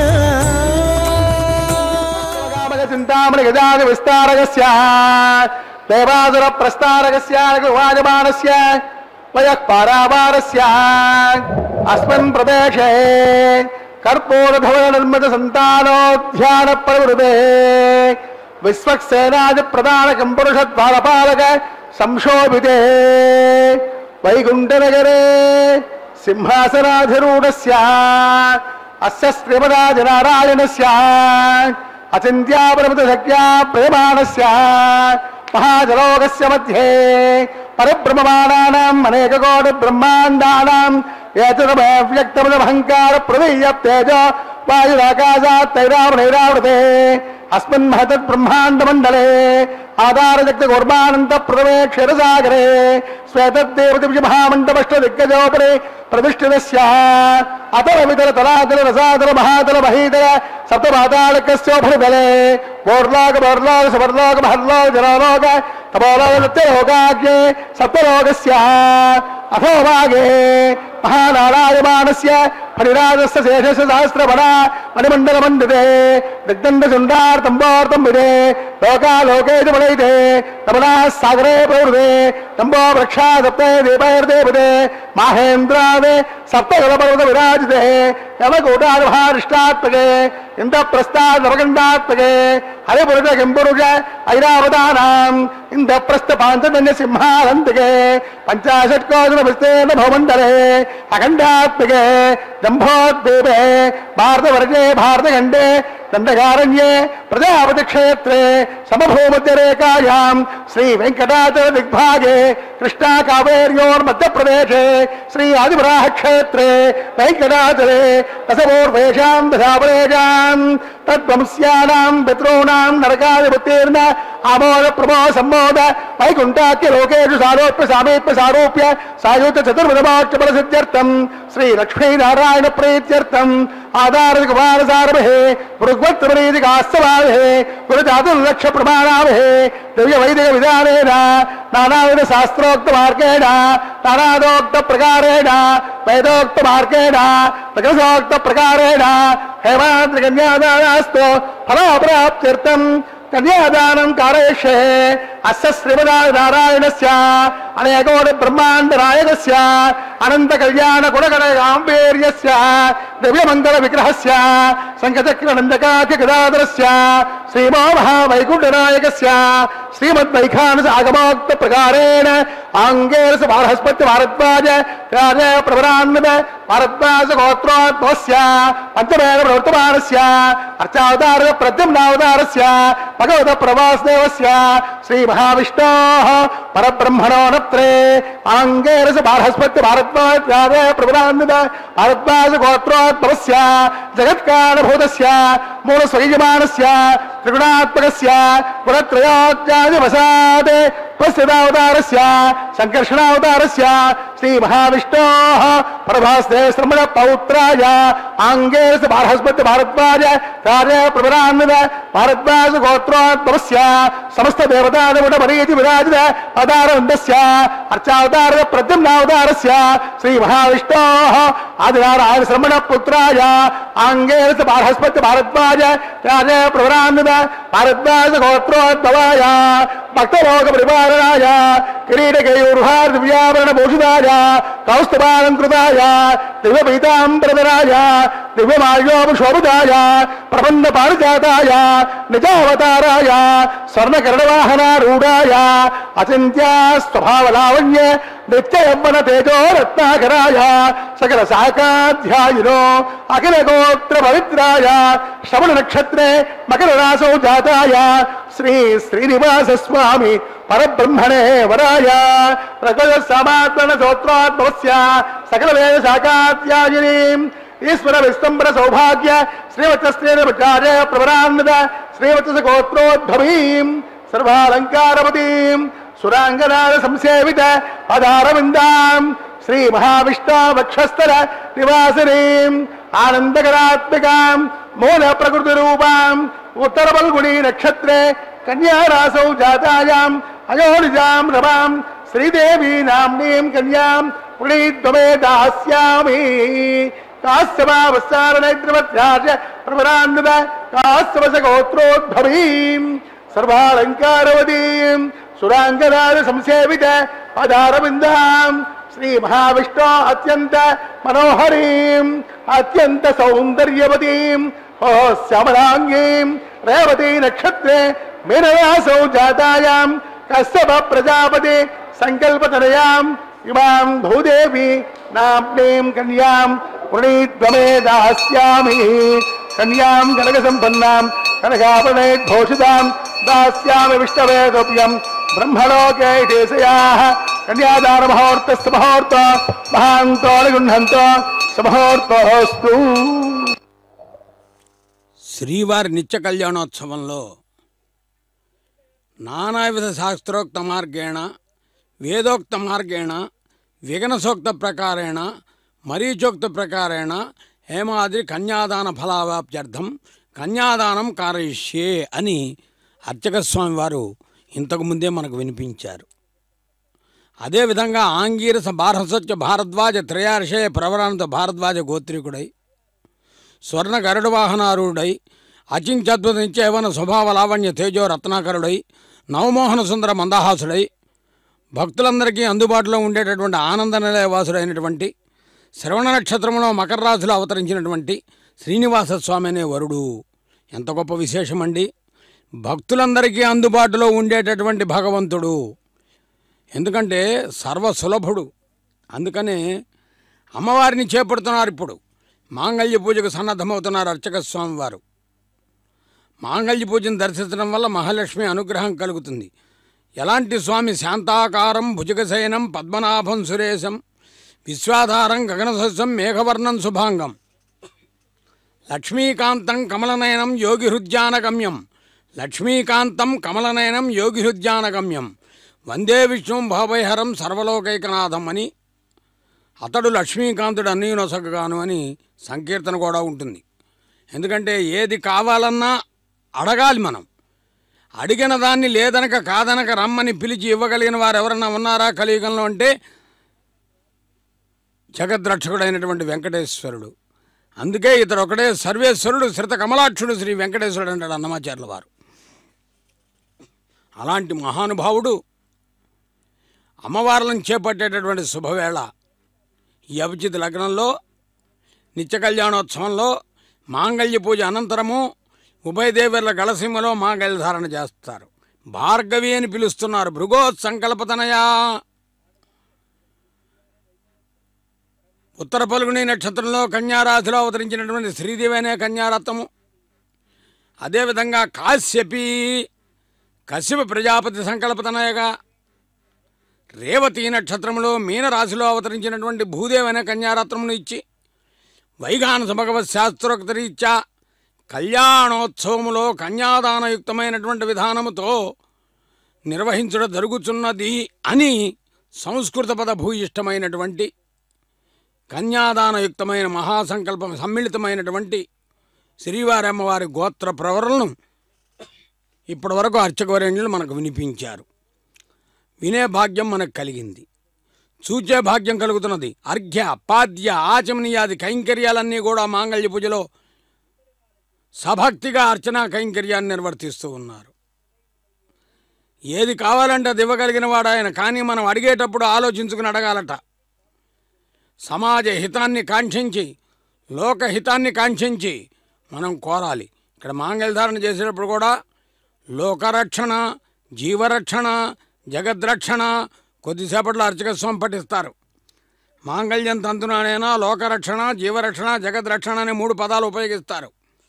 S2: చింతామణి గజాది విస్తారకస్య దేవాసుర ప్రస్తారకస్య వాజమానస్య వయః పారావారస్య అస్మిన్ ప్రదేశే కర్పూరధవళ నిర్మిత సంతానోధ్యాన ప్రవృతే విశ్వక్సేనాది ప్రధానకం పురుష ద్వారపాలక సంశోభితే వైకుంఠనగరే సింహాసనాధిరూఢస్య అస్య శ్రీమదాది నారాయణస్య అచింత్యాపరమిత శక్త్యా ప్రేమాణస్య మహాజలోకస్య మధ్యే పరిభ్రమమానానాం అనేకకోటి బ్రహ్మాండానాం ఏతదవ్యక్తమహంకార ప్రదీయ తేజో వాయురాకాశాత్ తైరావణైరావృతే అస్మిన్ మహతత్ బ్రహ్మాండ మండలే ఆధారశక్తి గౌర్వానంత ప్రథమే క్షీరసాగరే శ్వేతదేవతి మహామండపష్ట దిగ్గజోపరి ప్రతిష్ఠితస్య అతల వితల తలాతల రసాతల మహాతల మహీతల సప్తపాతాళకస్యోపరితలే ఓర్లోక బోర్లోక సువర్లోక మహర్లోక జలలోక తపోలోక సత్యలోకాగ్నే సప్తలోకస్య అథోభాగే మహానారాయమానస్య ఫణిరాజస్య శేషస్య సహస్రవన మణిమండల మండితే దిగ్దండచుండార్తంబోర్తం విదే లోకాలోకే చ మణయితే తమనా సాగరే ప్రవృతే తంబో వృక్షా సప్తే దీపైర్దేవతే మాహేంద్రాదే సప్తగలపర్వత విరాజితే యమకూటానుభారిష్టాత్మకే ఇంద్రప్రస్థాదవగండాత్మకే హరిపురుష కింపురుష ఐరావతానాం ఇంద్రప్రస్థ పాంచజన్య సింహానంతికే పంచాశత్కోజన విస్తేన భవమండలే అఖండాత్మకే జంభోద్వీపే భారతవర్గే భారతఖండే దండకారణ్యే ప్రజాపతి క్షేత్రే సమభూమధ్యరేఖాయాం శ్రీ వెంకటాచల దిగ్భాగే కృష్ణా కావేర్యోర్మధ్యప్రదేశే శ్రీ ఆదివరాహ క్షేత్రే వెంకటాచలే దశపూర్వేషాం దశాపరేషాం తద్వంశ్యానాం పితॄణాం నరకాదిపుత్తీర్ణ ఆమోద ప్రమో సంమోద వైకుంఠాఖ్య లోకేషు సారోప్య సామీప్య సారూప్య సాయుధ చతుర్విధమోక్ష సిద్ధ్యర్థం శ్రీ లక్ష్మీనారాయణ ప్రీత్యర్థం ఆధార కుమార సారభే భృగ్వత్ప్రీతి కాస్తవాభే గురుజాతుర్లక్ష్య ప్రమాణాభే దివ్య వైదిక విధానేన నానావిధ శాస్త్రోక్త మార్గేణ నానాదోక్త ప్రకారేణ వేదోక్త మార్గేణ ప్రకృతోక్త ప్రకారేణ హేమాద్రి కన్యాదానాస్తు ఫలాప్రాప్త్యర్థం కన్యాదానం కారయిష్యే అస్య శ్రీమన్నారాయణస్య అనేకోటి బ్రహ్మాండ నాయకస్య అనంత కళ్యాణ గుణగణ గాంభీర్యస్య దివ్యమంగళ విగ్రహస్య శంఖచక్ర నందకాఖ్య గదాధరస్య శ్రీమో మహావైకుంఠనాయకస్య శ్రీమద్వైఖానస ఆగమోక్త ప్రకారేణ ఆంగేరస బారహస్పతి భారద్వాజ రాజ ప్రవరాన్విత భారద్వాజ గోత్రోద్భవస్య పంచమేన ప్రవర్తమానస్య అర్చావతార ప్రద్యుమ్నావతారస్య భగవత ప్రభాస్దేవస్య శ్రీ మహావిష్ణోః పరబ్రహ్మణో నత్రే ఆంగేరస బారహస్పతి భారద్వాజ రాజ ప్రవరాన్విత భారద్వాజ గోత్రోద్భవస్య జగత్కారణభూతస్య మూల స్వయజమానస్య త్రిగుణాత్మకస్య గుణత్రయోజ్యాదివసాదే ప్రస్థితావతారస్య సంకర్షణావతారస్య శ్రీ మహావిష్ణోః పరభాస్దేవ శ్రమణ పౌత్రాయ ఆంగేరస బారహస్పతి భారద్వాజ రాజ ప్రవరాన్విత భారద్వాజ గోత్రోద్భవస్య సమస్త దేవతాదిముడ మరీతి విరాజిత అవతారవృందస్య అర్చావతార ప్రద్యుమ్నావతారస్య శ్రీ మహావిష్ణోః ఆదినారాయణ శ్రమణ పుత్రాయ ఆంగేరస బారహస్పతి భారద్వాజ రాజ ప్రవరాన్విత భారద్వాజ గోత్రోద్భవాయ భక్తలోక పరిపాలనాయ కిరీటకేయూర్హార దివ్యాభరణ భూషితాయ కౌస్తుభాలంకృతాయ దివ్యపీతాంబరధరాయ దివ్యమాల్యోపశోభితాయ ప్రబంధ పారిజాతాయ నిజావతారాయ స్వర్ణకరణవాహనారూఢాయ అచింత్య స్వభావలావణ్య నిత్య యవ్వన తేజో రత్నాకరాయ సకల శాఖాధ్యాయునో అఖిల గోత్ర పవిత్రాయ శ్రవణ నక్షత్రే మకర రాసౌ జాతాయ శ్రీ శ్రీనివాస స్వామి పరబ్రహ్మణే వరాయ ప్రగత సమాత్మన సోత్రోద్భవస్య సకల వేద శాఖాధ్యాయిని ఈశ్వర విస్తంబర సౌభాగ్య శ్రీవత్సస్త్రీణ విచార్య ప్రవరాన్విత శ్రీవత్స గోత్రోద్భవీం సర్వాలంకారవతీం సురాంగనాద సంసేవిత పదారవిందాం శ్రీ మహావిష్ణు వక్షస్థల నివాసినీం ఆనందకరాత్మికాం మూల ప్రకృతి రూపాం ఉత్తర ఫల్గుణీ నక్షత్రే కన్యారాసౌ జాతాయాం అయోనిజాం రమాం శ్రీదేవీ నామ్నీం కన్యాం పుణీత్వమే దాస్యామి కాశ్యపావసారణైద్రవత్యార్య ప్రవరాన్విత కాశ్యవస గోత్రోద్భవీం సర్వాలంకారవతీం సురాంగనాద సంసేవిత పదారవిందాం శ్రీ మహావిష్ణు అత్యంత మనోహరీం అత్యంత సౌందర్యవతీం ఓ శ్యామలాంగీం రేవతీ నక్షత్రే మీనరాసౌ జాతాయాం కశ్యప ప్రజాపతి సంకల్పతనయాం ఇమాం భూదేవి నామ్నీం కన్యాం పుణీత్వమే దాస్యామి కన్యాం కనక సంపన్నాం కనకాభరణైర్భూషితాం దాస్యామి విష్ణవే గోప్యం బ్రహ్మలోకే దేశయాః కన్యాదాన మహోర్తస్సు మహోర్తో మహాంతో నిగుణంతో సమహోర్తోస్తు.
S1: శ్రీవారి నిత్య కళ్యాణోత్సవంలో నానావిధ శాస్త్రోక్త మార్గేణ వేదోక్త మార్గేణ విఘ్నసోక్త ప్రకారేణ మరీచోక్త ప్రకారేణ హేమాద్రి కన్యాదాన ఫలావాప్త్యర్థం కన్యాదానం కారయిష్యే అని అర్చక స్వామి వారు ఇంతకుముందే మనకు వినిపించారు. అదేవిధంగా ఆంగీరస బారహస్పత్య భారద్వాజ త్రయార్షయ ప్రవరాంత భారద్వాజ గోత్రీకుడై స్వర్ణ గరుడ వాహనారూఢై అచింత్యద్భుత నిత్యవన స్వభావ లావణ్య తేజో రత్నాకరుడై నవమోహన సుందర మందహాసుడై భక్తులందరికీ అందుబాటులో ఉండేటటువంటి ఆనంద నిలయవాసుడైనటువంటి శ్రవణ నక్షత్రంలో మకర రాశిలో అవతరించినటువంటి శ్రీనివాస స్వామి అనే వరుడు ఎంత గొప్ప విశేషమండి. భక్తులందరికీ అందుబాటులో ఉండేటటువంటి భగవంతుడు, ఎందుకంటే సర్వసులభుడు. అందుకనే అమ్మవారిని చేపడుతున్నారు. ఇప్పుడు మాంగళ్య పూజకు సన్నద్ధమవుతున్నారు అర్చక స్వామి వారు. మాంగళ్య పూజను దర్శించడం వల్ల మహాలక్ష్మి అనుగ్రహం కలుగుతుంది. ఎలాంటి స్వామి? శాంతాకారం భుజగశయనం పద్మనాభం సురేశం విశ్వాధారం గగనసస్యం మేఘవర్ణం శుభాంగం లక్ష్మీకాంతం కమలనయనం యోగిహృద్యానగమ్యం లక్ష్మీకాంతం కమలనయనం యోగిహృద్యానగమ్యం వందే విష్ణుం భావైహరం సర్వలోకైకనాథం అని అతడు లక్ష్మీకాంతుడు అన్నీ నొసగగాను అని సంకీర్తన కూడా ఉంటుంది. ఎందుకంటే ఏది కావాలన్నా అడగాలి. మనం అడిగిన దాన్ని లేదనక కాదనక రమ్మని పిలిచి ఇవ్వగలిగిన వారు ఎవరన్నా ఉన్నారా కలియుగంలో అంటే జగద్రక్షకుడైనటువంటి వెంకటేశ్వరుడు. అందుకే ఇతడు ఒకడే సర్వేశ్వరుడు, శ్రిత కమలాక్షుడు శ్రీ వెంకటేశ్వరుడు అంటాడు అన్నమాచార్యుల వారు. అలాంటి మహానుభావుడు అమ్మవార్లను చేపట్టేటటువంటి శుభవేళ ఈ అభిజిత్ లగ్నంలో నిత్య కళ్యాణోత్సవంలో మాంగళ్య పూజ అనంతరము ఉభయదేవర్ల గళసీమలో మాంగళ్యధారణ చేస్తారు. భార్గవి అని పిలుస్తున్నారు. భృగోత్సంకల్పతనయా. ఉత్తర పలుగుని నక్షత్రంలో కన్యారాశిలో అవతరించినటువంటి శ్రీదేవి అనే కన్యారత్నము. అదేవిధంగా కాశ్యపి కశ్యప ప్రజాపతి సంకల్పతనయగా రేవతి నక్షత్రంలో మీనరాశిలో అవతరించినటువంటి భూదేవి అనే కన్యారత్నమును ఇచ్చి వైఘానస భగవత్ శాస్త్రోక్త రీత్యా కళ్యాణోత్సవములో కన్యాదానయుక్తమైనటువంటి విధానముతో నిర్వహించడం జరుగుతున్నది అని సంస్కృత పద భూయిష్టమైనటువంటి కన్యాదానయుక్తమైన మహాసంకల్పం సమ్మిళితమైనటువంటి శ్రీవారి అమ్మవారి గోత్ర ప్రవరణను ఇప్పటి వరకు అర్చకవరేణ్యులు మనకు వినిపించారు. వినే భాగ్యం మనకు కలిగింది, చూచే భాగ్యం కలుగుతున్నది. అర్ఘ్య పాద్య ఆచమనీయాది కైంకర్యాలన్నీ కూడా మాంగళ్య పూజలో సభక్తిగా అర్చనా కైంకర్యాన్ని నిర్వర్తిస్తూ ఉన్నారు. ఏది కావాలంటే అది ఇవ్వగలిగిన వాడు ఆయన. కానీ మనం అడిగేటప్పుడు ఆలోచించుకుని అడగాలట. సమాజ హితాన్ని కాంక్షించి లోకహితాన్ని కాంక్షించి మనం కోరాలి. ఇక్కడ మాంగళ్యధారణ చేసేటప్పుడు కూడా లోకరక్షణ, జీవరక్షణ, జగద్రక్షణ కొద్దిసేపట్లో అర్చక స్వామి పఠిస్తారు. మాంగళ్యం తంతునైనా లోకరక్షణ, జీవరక్షణ, జగద్రక్షణ అనే మూడు పదాలు ఉపయోగిస్తారు.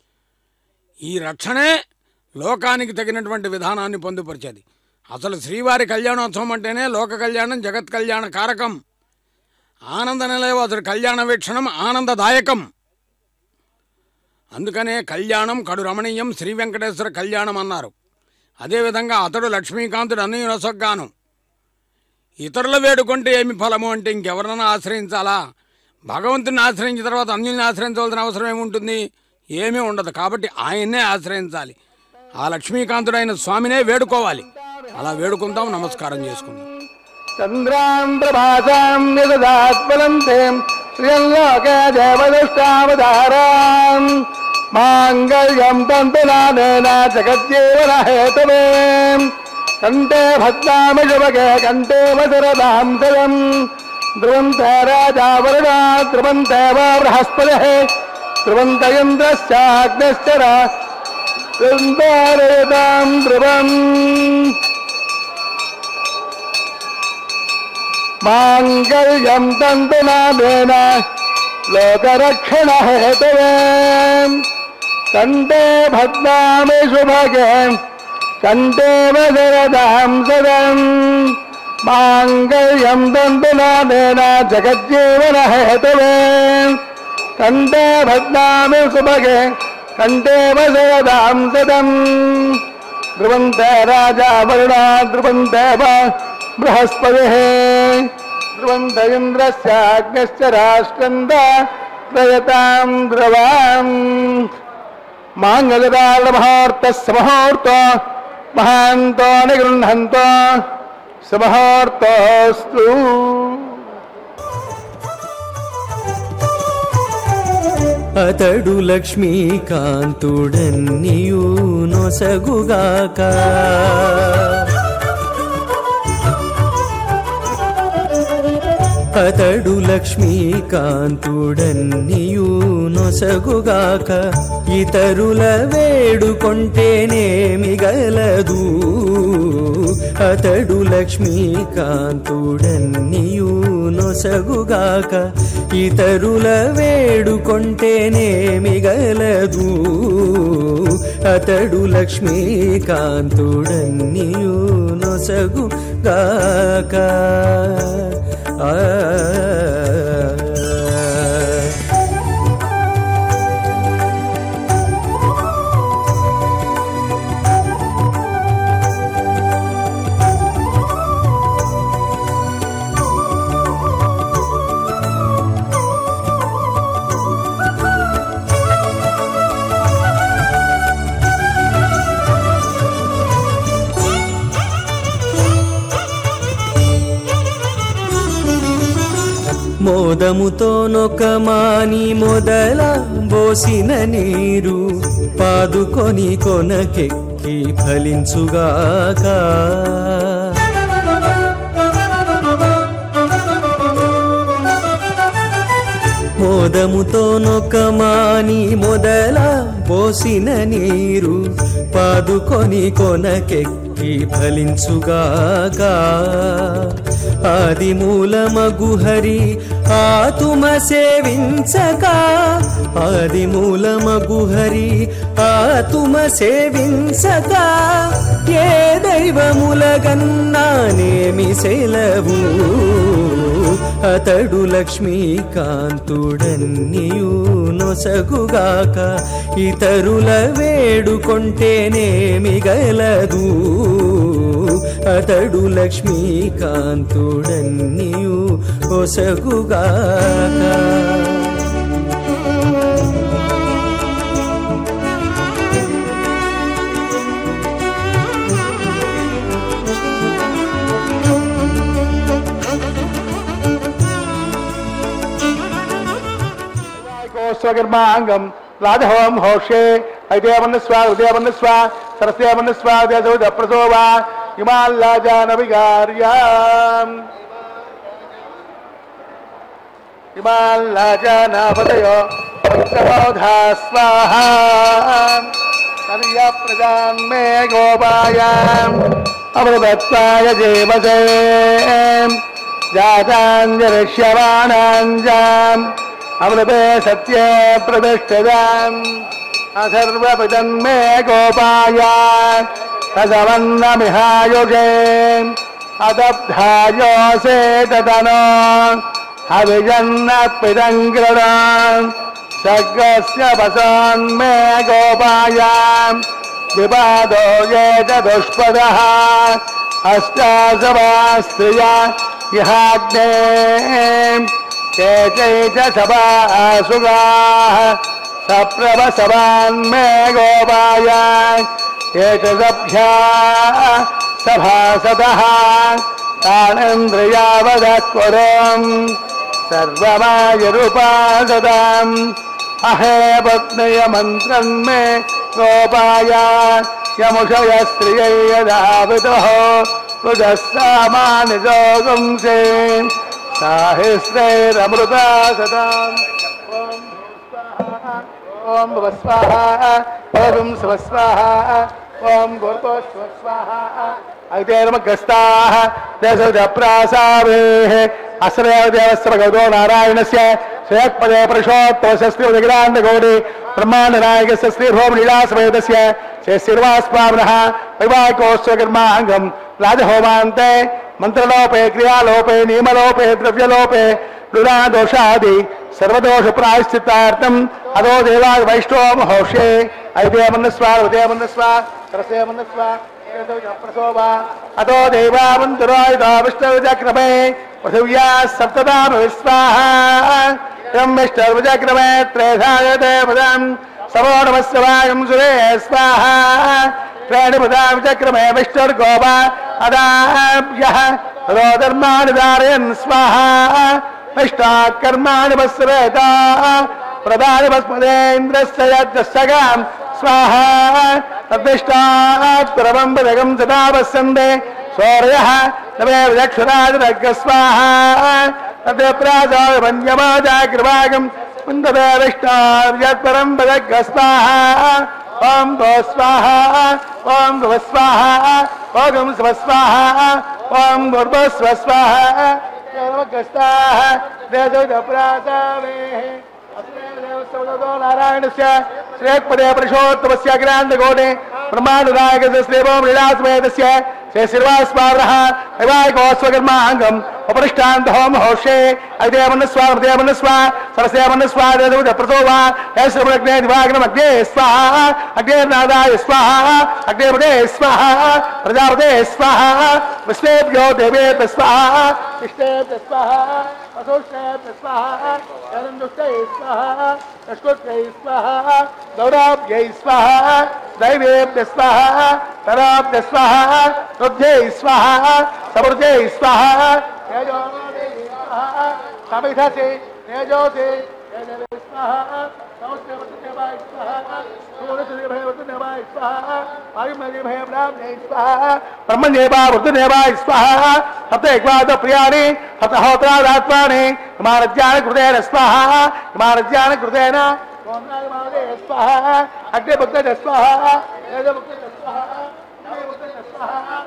S1: ఈ రక్షణే లోకానికి తగినటువంటి విధానాన్ని పొందుపరిచేది. అసలు శ్రీవారి కళ్యాణోత్సవం అంటేనే లోక కళ్యాణం, జగత్ కళ్యాణ కారకం. ఆనంద నిలయం అసలు కళ్యాణ వీక్షణం ఆనందదాయకం. అందుకనే కళ్యాణం కడు రమణీయం శ్రీ వెంకటేశ్వర కళ్యాణం అన్నారు. అదేవిధంగా అతడు లక్ష్మీకాంతుడు అన్నీ నొసగ్గాను. ఇతరుల వేడుకుంటే ఏమి ఫలము అంటే ఇంకెవరినైనా ఆశ్రయించాలా? భగవంతుని ఆశ్రయించిన తర్వాత అన్యుల్ని ఆశ్రయించవలసిన అవసరం ఏముంటుంది? ఏమీ ఉండదు. కాబట్టి ఆయన్నే ఆశ్రయించాలి. ఆ లక్ష్మీకాంతుడైన స్వామినే వేడుకోవాలి. అలా వేడుకుందాం, నమస్కారం చేసుకుందాం.
S2: చంద్రాం ప్రభాసాం నిదదాత్మలంతే శ్రీలోకే దేవదష్టావతారాం మాంగళ్యం తంతునానేన జగజ్జీవన హేతవే కంఠే భద్నామి శుభగే కంఠే వసరదాం సదం ధ్రువంతే రాజా వరుణా ధ్రువంతే వా బృహస్పతిః ధ్రువంత ఇంద్రశ్చాగ్నిశ్చరా ధ్రువంతారేతాం ధ్రువం మాంగళ్యం తంతునానేన లోకరక్షణ హేతవే కంఠే భద్నామి శుభగే కంఠే వసరదాం సదం మాంగళ్యం తంతునానేన జగజ్జీవన హేతవే కంఠే భద్నామి శుభగే కంఠే వసరదాం సదం ధ్రువంతే రాజా వరుణా ధ్రువంతే వా బృహస్పతిః ధ్రువంత ఇంద్రస్యాగ్నిశ్చ రాష్ట్రంద ప్రయతాం ధ్రువాం మాంగళ్యకాలమహోర్తస్య ముహూర్తో మహాంతో నిగృహంతో సుముహూర్తోస్తు.
S3: అతడు లక్ష్మీకాంతుడన్నియు నొసగుగాక అతడు లక్ష్మీకాంతుడన్నియు నొసగుగాక ఇతరుల వేడుకొంటేనేమి గలదు అతడు లక్ష్మీకాంతుడన్నియు నొసగుగాక నొసగుగాక ఇతరుల వేడుకొంటేనేమిగలదు అతడు లక్ష్మీకాంతుడన్నియు నొసగుగాక ఆ మోదముతో నొకమాని మొదల బోసిన నీరు పాదుకొని కొనకెక్కి ఫలించుగాక మోదముతో నొకమాని మొదల బోసిన నీరు పాదుకొని కొనకెక్కి ఫలించుగాక ఆది మూలమగు హరి ఆతుమ సేవించక ఆది మూలమగు హరి ఆతుమ సేవించక ఏ దైవములగన్నానేమి సెలవు అతడు లక్ష్మీకాంతుడన్నియు నొసగుగాక ఇతరుల వేడుకొంటేనేమిగలదు అతడు లక్ష్మీకాంతుడన్నియు ఒసగుగాక
S2: స్వగర్మాంగం రాజహోం హోషే ఐదేవన్నస్వ ఉదయవన్నస్వ సరస్యవన్నస్వ ఉదయసౌదప్రసోవా ఇమాల్లాజానవిగార్యాం ఇమాల్లాజానాపదయో పంచబోధా స్వాహా సర్య ప్రజాన్ మే గోపాయాం అమృతత్వాయ జీవసే జాతాంజరిష్యమానాంజాం అమృతే సత్యే ప్రతిష్ఠితాం అసర్వపితన్ మే గోపాయ తదవన్నమిహాయుషే అదబ్ధాయోసే తదనో హవిజన్న పిదంగ్రడాన్ సగ్గస్య వసాన్ మే గోపాయ విపాదో యే దుష్పదః అష్టాసవా స్త్రియా ఇహాగ్నే కేచై చ సభాసుగాః సప్రభసవాన్ మే గోపాయ ఏతదభ్యా సభాసదః తానేంద్రియావదః కురం సర్వమాయరుపాసదాం అహే పత్నయ మంత్రం మే గోపాయ యముషయ స్త్రియై యదావిదుః రుజస్సామాని జోగుంసే సాహిస్రైరమృతా సదాం ఓం భవస్వాహ ఓం స్వస్వాహ ఓం భూర్భువస్వాహ ఐతేర్మగ్రస్తాః దేశప్రాసావేః అశ్రయదేవస్య భగవతో నారాయణస్య శ్రేయత్పదే పురుషోత్తమశ్రీ బ్రహ్మాండనాయకస్య శ్రీభోమలీలాసమేతస్య శ్రీశ్రీర్వాస్వామినః వైవాహికోత్సవకర్మాంగం రాజహోమాంతే మంత్రలోపే క్రియాలోపే నియమలోపే ద్రవ్యలోపే రుణాదోషాది సర్వదోష ప్రాయశ్చిత్తార్థం అదో దేవా వైష్ణవ హోషే ఐదేమన్నస్వ ఉదయమన్నస్వ సరసేమన్నస్వ ప్రసోభా అదో దేవామంతురాయుధా విష్ణువిచక్రమే పృథివ్యా సప్తదామ విశ్వాహ విష్ణుర్విచక్రమే త్రేధాయదేవదం సమో నమస్వాయం సురే స్వాహ త్రేణిపదాం చక్రమే విష్ణుర్గోపా అదాభ్యః తదో ధర్మాణి ధారయన్ స్వాహ విష్ణాకర్మాణి వస్వేత ప్రదాని వస్మదేంద్రస్య యజ్ఞస్సగాం స్వాహ తద్దిష్టాత్ ప్రబంబదగం సదా వస్సందే సూర్యః నమే విచక్షురాజరగ్గ స్వాహ తద్ప్రాజాయ వంద్యమాజాగ్రవాగం కుందదే విష్ణార్యత్పరం వదగ్గ స్వాహ ఓం భో స్వాహ ఓం భువ స్వాహ ఓం స్వ స్వాహ ఓం భూర్భువ స్వ స్వాహ नारायणस्य श्रेयपदे पुरुषोत्तमस्य अग्रान्तगोणे ब्रह्मानुरागस्य श्रीभोम लीलासमेतस्य श्री श्रीवास्वारः वैवाहिकोस्वकर्माङ्गम् उपरिष्टान्त होम होषे अग्नेमनस्वा हृदयमनस्वा सरस्यमनस्वा प्रसोवा ऐश्वर्यग्ने दिवाग्नमग्ने स्वाहा अग्नेर्नादाय स्वाहा अग्नेपदे स्वाहा प्रजापते स्वाहा विश्वेभ्यो देवेभ्यो स्वाहा इष्टेभ्यो स्वाहा वसुष्टेभ्यो स्वाहा चरन्दुष्टे स्वाहा यष्कुत्यै स्वाहा गौराभ्यै स्वाहा दैवेभ्यो स्वाहा तराभ्यो स्वाहा रुद्ध्यै स्वाहा समृद्ध्यै स्वाहा तेजोमये स्वाहा समिधसे तेजोसे तेजवे स्वाहा नमस्ते स्वाहा सूर्यदेवाय स्वाहा वायुदेवाय ब्रह्मणे स्वाहा ब्रह्मदेवाय वृद्धदेवाय स्वाहा सप्तैकवाद प्रियाणि सप्तहोत्रादात्मानि हिमालज्ञान कृतेन स्वाहा हिमालज्ञान कृतेन ओंकाराय स्वाहा अग्निभक्तये स्वाहा तेजभक्तये स्वाहा नमोभक्तये स्वाहा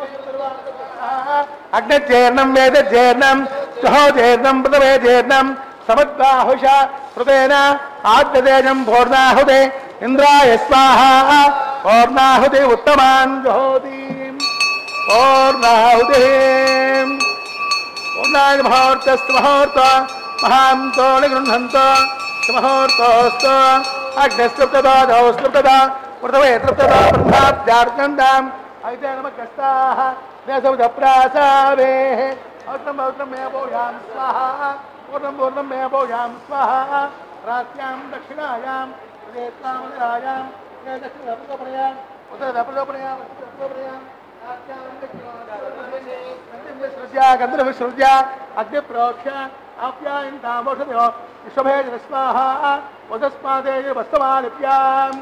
S2: अग्निजेर्णं वेदजेर्णं सहोजेर्णं पृथ्वीजेर्णं समद्बाहुषा कृतेन आद्यतेजं पूर्णाहुते इंद्राय स्वाहा पूर्णाहुति उत्तमान् जुहोति पूर्णाहुति पूर्णाय मुहूर्तस्तु मुहूर्त महान्तो निगृह्णन्त मुहूर्तस्तु अग्निस्तृप्तदा दौस्तृप्तदा पृथ्वी तृप्तदा ब्रह्माब्जार्चन्दाम् ऐते नमः देशवदप्रासावेः औत्रं औत्रं मे भूयां स्वाहा पूर्णं पूर्णं मे भूयां स्वाहा रात्यां दक्षिणायां प्रदेशामरायां दक्षिणप्रदोपनयां उत्तरप्रदोपनयां उत्तरप्रदोपनयां रात्यां दक्षिणायां गन्धर्वसृज्या अग्निप्रोक्ष आप्यायन्तामोषधयो विश्वभेज स्वाहा वदस्मादे वस्तमालिप्याम्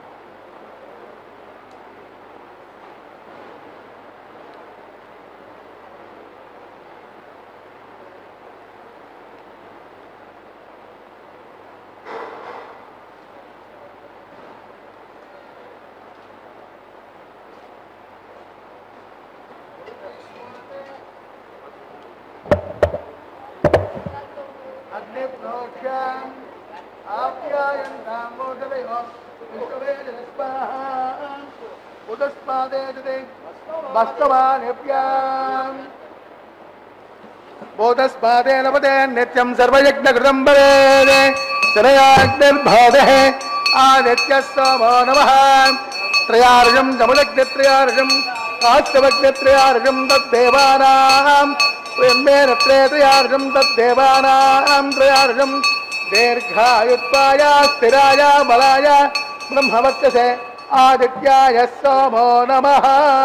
S2: बोधस्पादेन पदे नित्यं सर्वयज्ञकृतं वरेदे शरयाग्निर्भोधः आदित्यः सोमो नमः त्रयार्जं जमुलग्नित्रयार्जं काष्ठवग्नित्रयार्जं तद्देवानां प्रेमेन त्रयार्जं तद्देवानां त्रयार्जं दीर्घायुत्वाय स्थिराय बलाय ब्रह्मवर्चसे आदित्याय सोमो नमः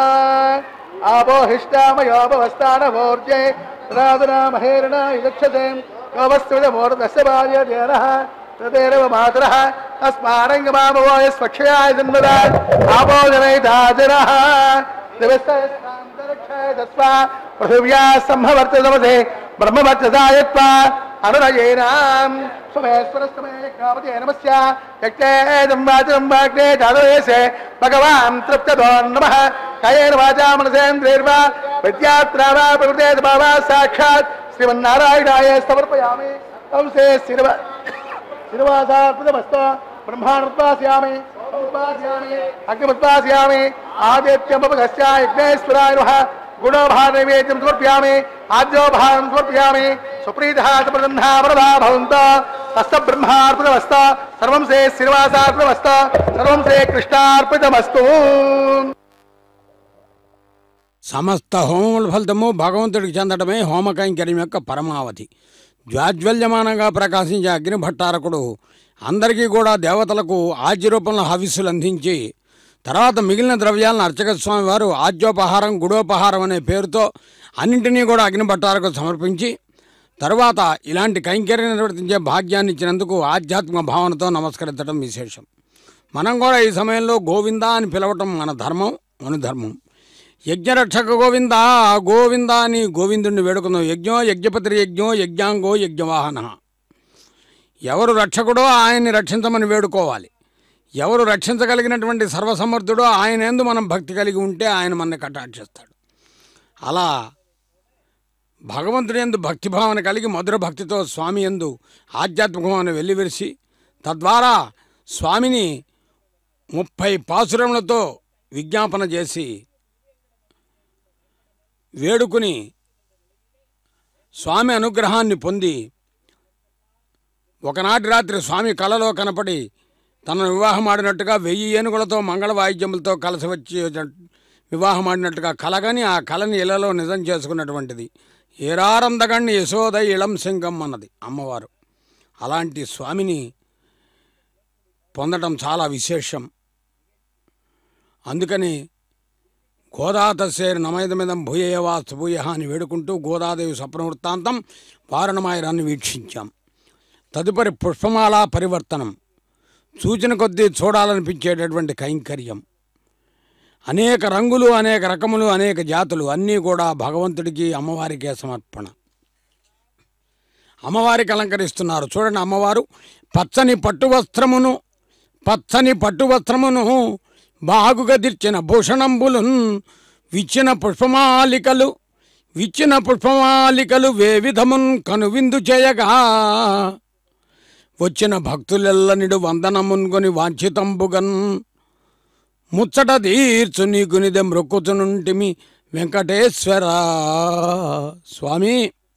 S2: आपोहिष्टामयोपवस्थानमूर्जे राधना महेरणा युक्षते कवस्त्वमूर्तस्य बाल्यदेनः तदेव मातरः अस्मारङ्गमामवो यस्वक्षयाय जन्मदात् आपोजनैताजनः दिवसयस्तान्तरिक्षाय तस्वा पृथिव्या सम्भवर्ततमसे ब्रह्मवर्चसायत्वा अनुरयेनाम् सुमेश्वरस्तमे कामते नमस्य यज्ञेदं वाचं वाग्ने जातवेशे भगवान् तृप्ततो नमः कायेन वाचा मनसेन्द्रियर्वा विद्यात्रा वा प्रकृते भावा साक्षात् श्रीमन्नारायणाय समर्पयामि तं से श्रीवा श्रीनिवासार्पितमस्तु ब्रह्माणोत्पास्यामि उत्पास्यामि अग्निमुत्पास्यामि आदित्यमुपगस्य यज्ञेश्वराय नमः गुणोभारनैवेद्यं समर्पयामि आद्योभारं समर्पयामि सुप्रीतः प्रबन्धा वरदा भवन्तः तस्य ब्रह्मार्पितमस्तु सर्वं से श्रीनिवासार्पितमस्तु सर्वं से कृष्णार्पितमस्तु
S1: సమస్త హోమముల ఫలితము భగవంతుడికి చెందడమే హోమకైంకర్యం యొక్క పరమావధి. జ్వాజ్వల్యమానంగా ప్రకాశించే అగ్నిభట్టారకుడు అందరికీ కూడా దేవతలకు ఆజ్య రూపంలో హవిస్సులు అందించి తర్వాత మిగిలిన ద్రవ్యాలను అర్చక స్వామి వారు ఆజ్యోపహారం గుడోపహారం అనే పేరుతో అన్నింటినీ కూడా అగ్నిభట్టారకు సమర్పించి తర్వాత ఇలాంటి కైంకర్యం నిర్వర్తించే భాగ్యాన్ని ఇచ్చినందుకు ఆధ్యాత్మిక భావనతో నమస్కరించడం విశేషం. మనం కూడా ఈ సమయంలో గోవింద అని పిలవటం మన ధర్మం, మన ధర్మం. యజ్ఞరక్షక గోవింద గోవింద అని గోవిందుడిని వేడుకుందాం. యజ్ఞో యజ్ఞపతి యజ్ఞో యజ్ఞాంగో యజ్ఞవాహన. ఎవరు రక్షకుడో ఆయన్ని రక్షించమని వేడుకోవాలి. ఎవరు రక్షించగలిగినటువంటి సర్వసమర్థుడో ఆయన యందు మనం భక్తి కలిగి ఉంటే ఆయన మనని కటాక్షిస్తాడు. అలా భగవంతుని యందు భక్తిభావన కలిగి మధుర భక్తితో స్వామి యందు ఆధ్యాత్మికమైన వెల్లివిరిసి తద్వారా స్వామిని ముప్పై పాసురములతో విజ్ఞాపన చేసి వేడుకుని స్వామి అనుగ్రహాన్ని పొంది ఒకనాటి రాత్రి స్వామి కలలో కనపడి తనను వివాహం ఆడినట్టుగా వెయ్యి ఏనుగులతో మంగళ వాయిద్యములతో కలిసి వచ్చి వివాహం ఆడినట్టుగా కలగని ఆ కళని ఇళ్లలో నిజం చేసుకున్నటువంటిది ఏరారందగణ్ణి యశోద ఇళం సింగం అన్నది అమ్మవారు. అలాంటి స్వామిని పొందడం చాలా విశేషం. అందుకని గోదాతస్సేర్ నమైదమిదం భూయేవా సుభూయ అని వేడుకుంటూ గోదాదేవి స్వప్నవృత్తాంతం వారణమాయరాన్ని వీక్షించాం. తదుపరి పుష్పమాల పరివర్తనం, సూచన కొద్దీ చూడాలనిపించేటటువంటి కైంకర్యం. అనేక రంగులు, అనేక రకములు, అనేక జాతులు అన్నీ కూడా భగవంతుడికి అమ్మవారికే సమర్పణ. అమ్మవారికి అలంకరిస్తున్నారు. చూడండి, అమ్మవారు పచ్చని పట్టు వస్త్రమును పచ్చని పట్టు వస్త్రమును బాగుగా దిర్చిన భూషణంబులున్ విచ్చిన పుష్పమాలికలు విచ్చిన పుష్పమాలికలు వేవిధమున్ కనువిందు చేయగా వచ్చిన భక్తులెల్లనిడు వందనమున్గొని వాంఛితంబుగన్ ముచ్చట తీర్చు నీకునిదే మృక్కుతునుంటిమి వెంకటేశ్వర. స్వామి,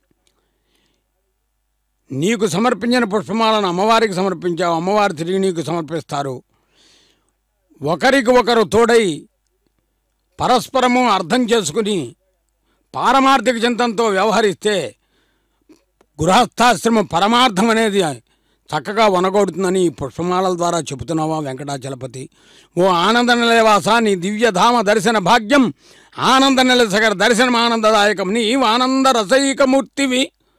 S1: నీకు సమర్పించిన పుష్పమాలను అమ్మవారికి సమర్పించావు, అమ్మవారు తిరిగి నీకు సమర్పిస్తారు. ఒకరికి ఒకరు తోడై పరస్పరము అర్థం చేసుకుని పారమార్థిక చింతనతో వ్యవహరిస్తే గృహస్థాశ్రమ పరమార్థం అనేది చక్కగా వనగొడుతుందని ఈ పుష్పమాలల ద్వారా చెబుతున్నావా వెంకటాచలపతి? ఓ ఆనంద నిలయవాస, నీ దివ్యధామ దర్శన భాగ్యం ఆనంద నిలసగర దర్శనం ఆనందదాయకం. నీవు ఆనంద రసైకమూర్తివి.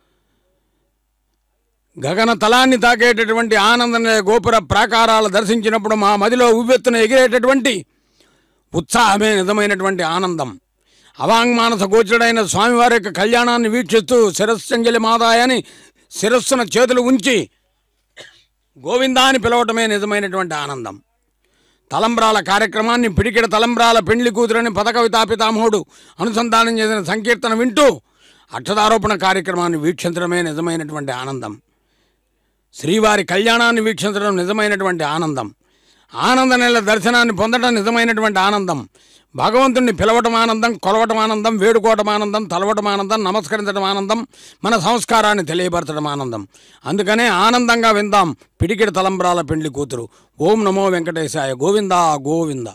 S1: గగన తలాన్ని తాకేటటువంటి ఆనంద నిలయ గోపుర ప్రాకారాలు దర్శించినప్పుడు మా మదిలో ఉవ్వెత్తున ఎగిరేటటువంటి ఉత్సాహమే నిజమైనటువంటి ఆనందం. అవాంగ్మానస గోచరుడైన స్వామివారి యొక్క కళ్యాణాన్ని వీక్షిస్తూ శిరస్సంజలి మాదాయని శిరస్సున చేతులు ఉంచి గోవిందా అని పిలవటమే నిజమైనటువంటి ఆనందం. తలంబ్రాల కార్యక్రమాన్ని పిడికిడ తలంబ్రాల పెండ్లి కూతురని పదకవితాపితామహుడు అనుసంధానం చేసిన సంకీర్తన వింటూ అక్షదారోపణ కార్యక్రమాన్ని వీక్షించడమే నిజమైనటువంటి ఆనందం. శ్రీవారి కళ్యాణాన్ని వీక్షించడం నిజమైనటువంటి ఆనందం. ఆనంద నెల దర్శనాన్ని పొందడం నిజమైనటువంటి ఆనందం. భగవంతుణ్ణి పిలవటం ఆనందం, కొలవటం ఆనందం, వేడుకోవటం ఆనందం, తలవటం ఆనందం, నమస్కరించడం ఆనందం, మన సంస్కారాన్ని తెలియపరచడం ఆనందం. అందుకనే ఆనందంగా విందాం పిడికిడి తలంబ్రాల పెండ్లి కూతురు. ఓం నమో వెంకటేశాయ. గోవిందా గోవింద.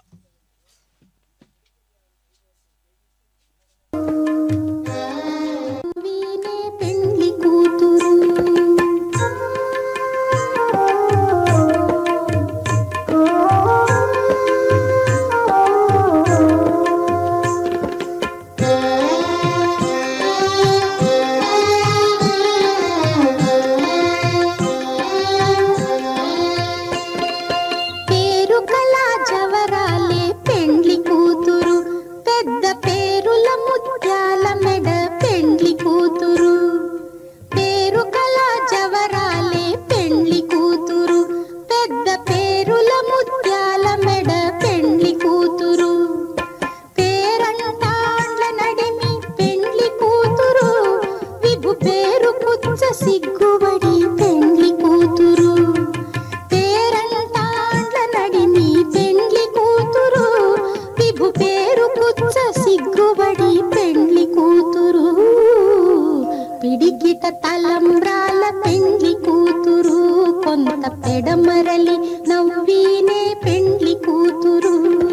S4: పిడికిట తలంబ్రాల పెండ్లి కూతురు కొంత పెడమరలి నవ్వీనే పెండ్లి కూతురు.